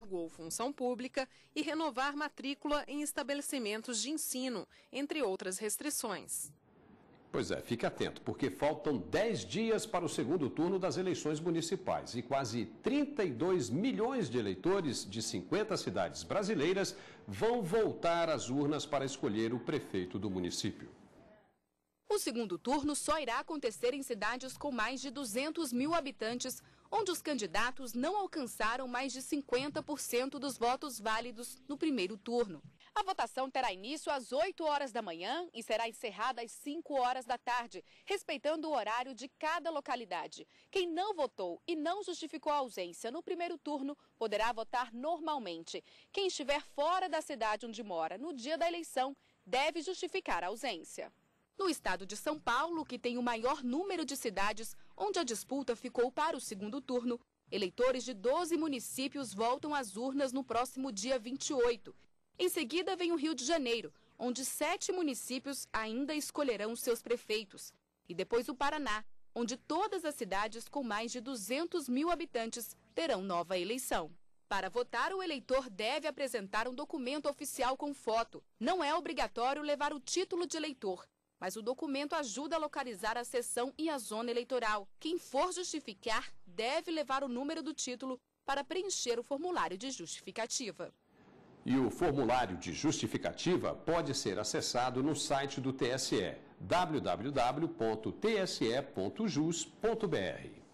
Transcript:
cargo ou função pública e renovar matrícula em estabelecimentos de ensino, entre outras restrições. Pois é, fique atento, porque faltam 10 dias para o segundo turno das eleições municipais e quase 32 milhões de eleitores de 50 cidades brasileiras vão voltar às urnas para escolher o prefeito do município. O segundo turno só irá acontecer em cidades com mais de 200 mil habitantes, onde os candidatos não alcançaram mais de 50% dos votos válidos no primeiro turno. A votação terá início às 8 horas da manhã e será encerrada às 5 horas da tarde, respeitando o horário de cada localidade. Quem não votou e não justificou a ausência no primeiro turno poderá votar normalmente. Quem estiver fora da cidade onde mora no dia da eleição deve justificar a ausência. No estado de São Paulo, que tem o maior número de cidades onde a disputa ficou para o segundo turno, eleitores de 12 municípios voltam às urnas no próximo dia 28. Em seguida vem o Rio de Janeiro, onde 7 municípios ainda escolherão seus prefeitos. E depois o Paraná, onde todas as cidades com mais de 200 mil habitantes terão nova eleição. Para votar, o eleitor deve apresentar um documento oficial com foto. Não é obrigatório levar o título de eleitor, mas o documento ajuda a localizar a seção e a zona eleitoral. Quem for justificar deve levar o número do título para preencher o formulário de justificativa. E o formulário de justificativa pode ser acessado no site do TSE, www.tse.jus.br.